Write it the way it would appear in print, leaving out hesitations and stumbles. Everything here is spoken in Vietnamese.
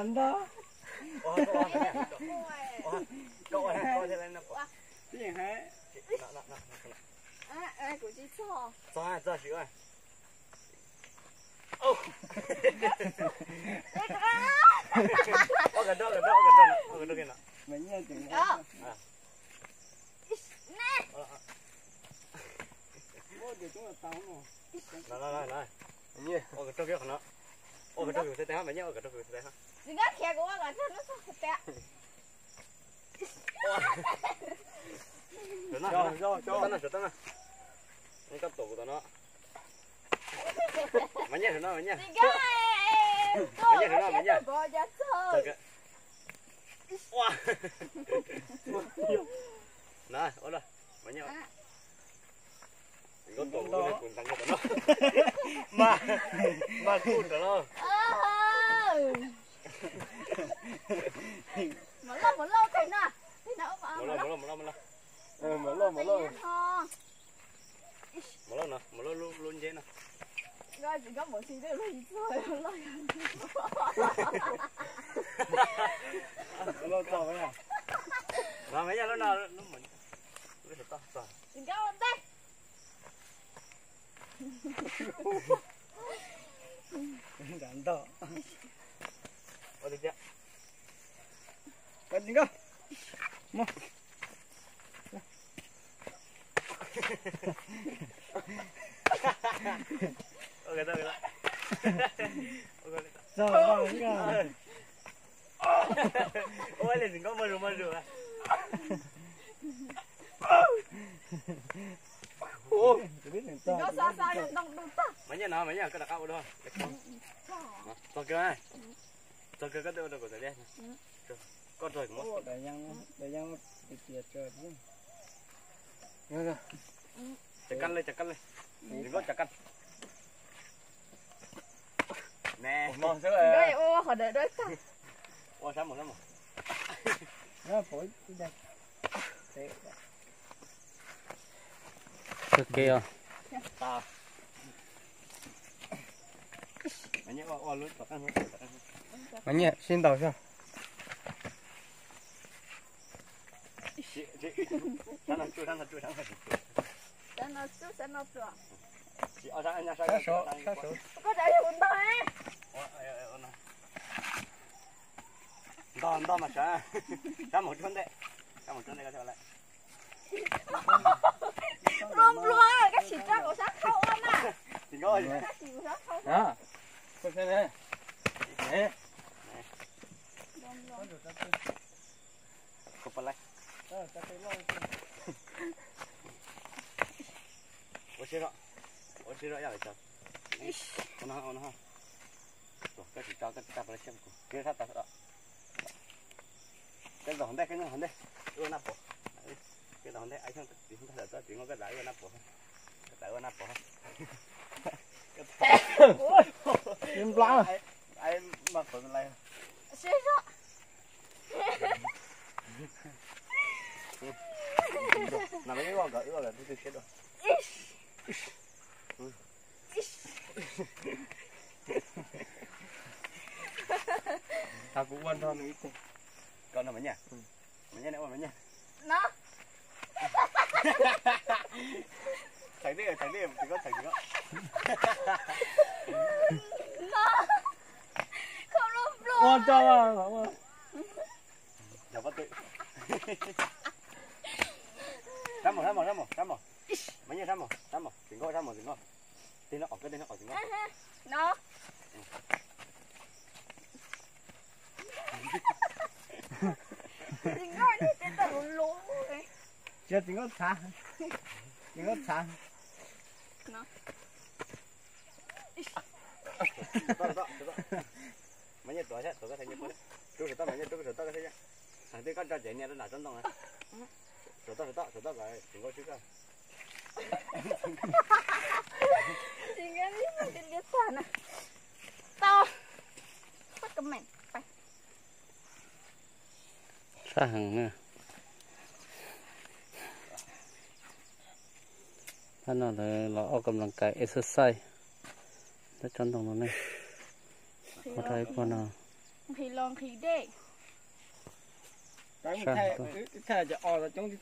đàn đó cậu thế này nó cái gì hả ai của chị cho cho chịu ơi cái đó cái nào mình nhớ chừng mua được chúng là tao mà này như cái trâu kia nó cái trâu kia thế hả mày nhớ cái trâu kia thế hả đừng có khe của nó nó sao tệ cho nó nó cắt tổ của nó mày nhớ nó mày nhớ mày nhớ bỏ ra chơi này ôi rồi mày nhớ có tổ của nó cũng tăng của nó mà cùn của nó một lâu thế nào một lâu luôn thế nào rồi chỉ có một xí nữa rồi lâu tao vậy à mà mấy nhà nó nào nó mình nó thật to đừng có đây đàn đó ở đây chưa cái gì cơ mua ok thôi rồi bằng cái ôi lên đừng có mơ rồi ôi đừng có xa đừng ta mấy nhà nào mấy nhà cái đặc áo đâu to kia cái đâu có thể đen con rồi cũng để nhang bị tiệt rồi chứ chặt cân lên đừng có chặt cân nè mong chứ đây ô họ đợi ta ô sao một nó phổi đây kia ta mấy nhá ô luôn chặt cân mấy nhẹ xin tàu chưa chị sao nó chui chị ở sao nhà sao số có chạy được không đó mà sao sao một chân đấy có theo lại luôn cái chỉ ra của sát khâu anh à thì ngồi cái chỉ của sát khâu đó coi xem này nè cục lại ôi xí đó vậy trời nó rồi cái chỉ cho cái cặp lại xem kia sát đó cái dòng đây cái nó hòn đây ưa nắp bộ cái dòng đây ai không thì không thể tới chỉ có cái đại ưa nắp bộ cái đại ưa nắp bộ im lặng ai mặc quần này xí đó nằm cái gò gỡ là tôi chết rồi tao cũng quan tâm ít con nào mấy nhà nữa mấy nhà nó thầy đi thì có thầy đó nó không luôn quan tâm à không à giờ bắt tự răm một mấy nhà răm một đừng có thì nó ở cái đây nó ở thì nó đừng có đi cái tàu lố này chưa đừng có xa nó đó mấy nhà tuổi cái thằng như chú rồi tao mấy nhà chú rồi tao cái thế thằng tí con cho chạy nè nó là chân tông này rồi tao cái đừng có chứ cơ đừng có đi mà cái liệt thản à tao bắt cầm mày phải xa hàng nèท่านน่ะเราออกกำลังกาย exercise แล้วจนตรงนั้นเลยพอได้พอน่ะ Phi long khí đê. Cái thay cho o là trong